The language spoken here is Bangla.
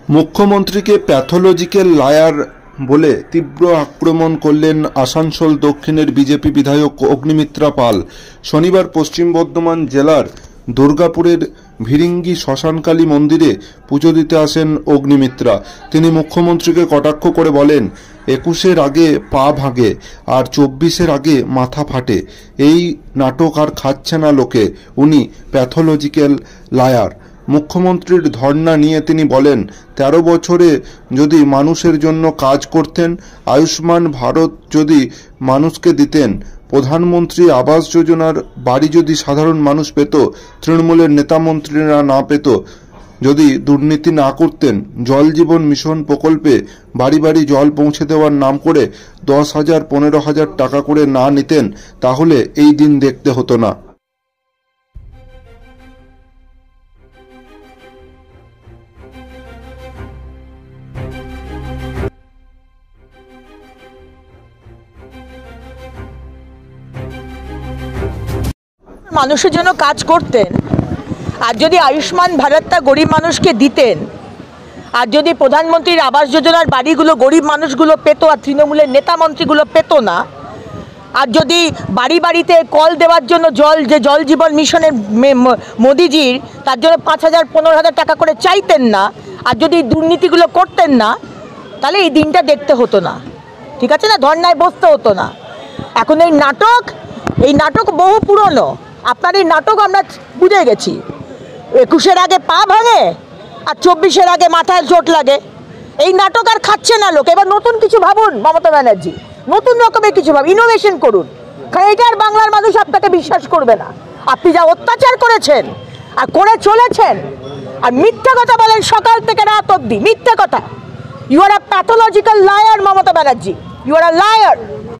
মুখ্যমন্ত্রীকে প্যাথোলজিক্যাল লায়ার বলে তীব্র আক্রমণ করলেন আসানসোল দক্ষিণের বিজেপি বিধায়ক অগ্নিমিত্রা পাল। শনিবার পশ্চিম বর্ধমান জেলার দুর্গাপুরের ভিরিঙ্গি শ্মশানকালী মন্দিরে পুজো দিতে আসেন অগ্নিমিত্রা। তিনি মুখ্যমন্ত্রীকে কটাক্ষ করে বলেন, 21-এর আগে পা ভাঙে আর 24-এর আগে মাথা ফাটে। এই নাটক আর খাচ্ছে না লোকে, উনি প্যাথোলজিক্যাল লায়ার। মুখ্যমন্ত্রীর ধর্ণা নিয়ে তিনি বলেন, 13 বছরে যদি মানুষের জন্য কাজ করতেন, আয়ুষ্মান ভারত যদি মানুষকে দিতেন, প্রধানমন্ত্রী আবাস যোজনার বাড়ি যদি সাধারণ মানুষ পেত, তৃণমূলের নেতা মন্ত্রীরা না পেত, যদি দুর্নীতি না করতেন, জল জীবন মিশন প্রকল্পে বাড়ি বাড়ি জল পৌঁছে দেওয়ার নাম করে 10,000 15,000 টাকা করে না নিতেন, তাহলে এই দিন দেখতে হতো না। মানুষের জন্য কাজ করতেন, আর যদি আয়ুষ্মান ভারতটা গরিব মানুষকে দিতেন, আর যদি প্রধানমন্ত্রীর আবাস যোজনার বাড়িগুলো গরিব মানুষগুলো পেত আর তৃণমূলের নেতা মন্ত্রীগুলো পেত না, আর যদি বাড়ি বাড়িতে কল দেওয়ার জন্য জল জীবন মিশনের মোদিজির তার জন্য 5,000 15,000 টাকা করে চাইতেন না, আর যদি দুর্নীতিগুলো করতেন না, তাহলে এই দিনটা দেখতে হতো না। ঠিক আছে না, ধর্নায় বসতে হতো না। এখন এই নাটক বহু পুরনো। আপনার এই নাটক আমরা বুঝে গেছি। 21-এর আগে পা ভাঙে আর 24-এর আগে মাথায় চোট লাগে। এই নাটক আর খাচ্ছে না লোক। এবার নতুন কিছু ভাবুন মমতা ব্যানার্জি, নতুন রকমের কিছু ভাবুন, ইনোভেশন করুন। কারণ এটা আর বাংলার মানুষ আপনাকে বিশ্বাস করবে না। আপনি যা অত্যাচার করেছেন আর করে চলেছেন, আর মিথ্যা কথা বলেন সকাল থেকে রাত অবধি, মিথ্যা কথা। You are a pathological liar Mamata Banerjee, you are a liar.